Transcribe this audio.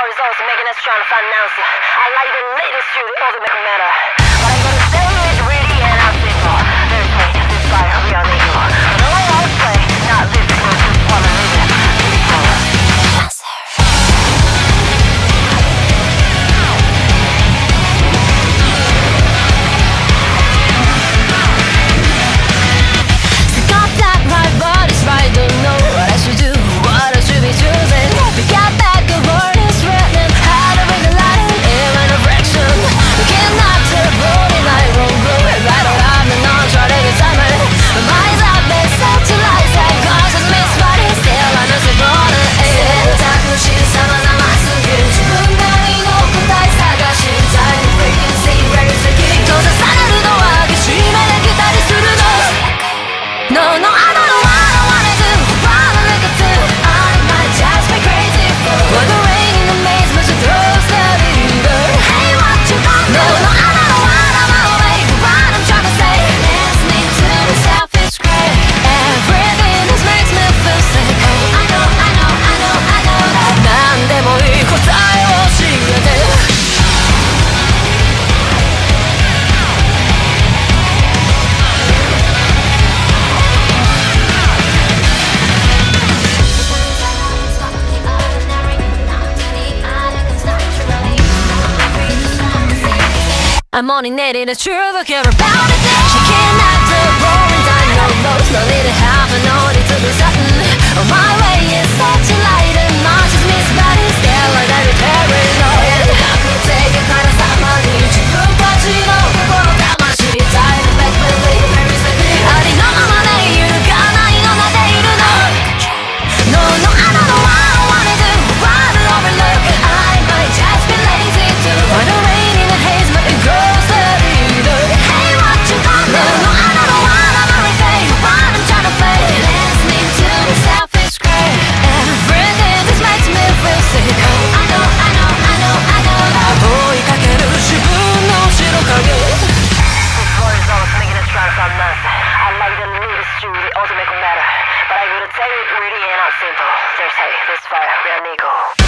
results, making us trying to find an answer. I like the latest to the ultimate matter. But I'm gonna say it's really and I'm simple. There's me, this fire, we are equal. No, I won't play, not difficult, just wanna live it. Got that right, but it's right, don't know what I should do, what I should be choosing. We got back the word is written, how to bring the light in a fraction. We cannot tell the road and I won't go right or I'm the non-try to get summer. My mind's up, been set to lies and causes me spotting still I'm just a border. 選択肢様々すぎる自分なりの答え探したい Frequency raising 閉ざされるドアが閉めできたりするの No, no, I don't know what I wanna do, what I look at too. I might just be crazy for the rain in the maze, but you throw the leader. Hey, what you gonna do? No, no, I don't know what I'm awake, what I'm trying to say. Listening to myself is great. Everything just makes me feel sick. Oh, I know, I know, I know, I know that. 何でもいい答えを教えて。I'm only needing the truth, I care about it. She cannot do boring time, no notes, no need to have a no need to be certain. Oh, my way is such a light and much is missed, but it's still like I'm paranoid. I could take it kind of somebody, you could watch it all, but I'm not sure it's time to make believe, very sweetly. I didn't know my name, you got nine on a day to know. No, no, I don't know what I wanna do, what I overlook. I might just be lazy too. Find a rain in the haze, but it grows the leader. Hey, what you gonna do? No, I don't know what I'm everything, what I'm trying to play. Listening to myself is great. Everything just makes me feel sick. Oh, I know, I know, I know, I know that. 追いかける自分の後ろ影。 This war is always making us try to find an answer. I like the latest to the ultimate matter. But I gotta tell you it really ain't not simple. There's hey, this fire, we are Nico.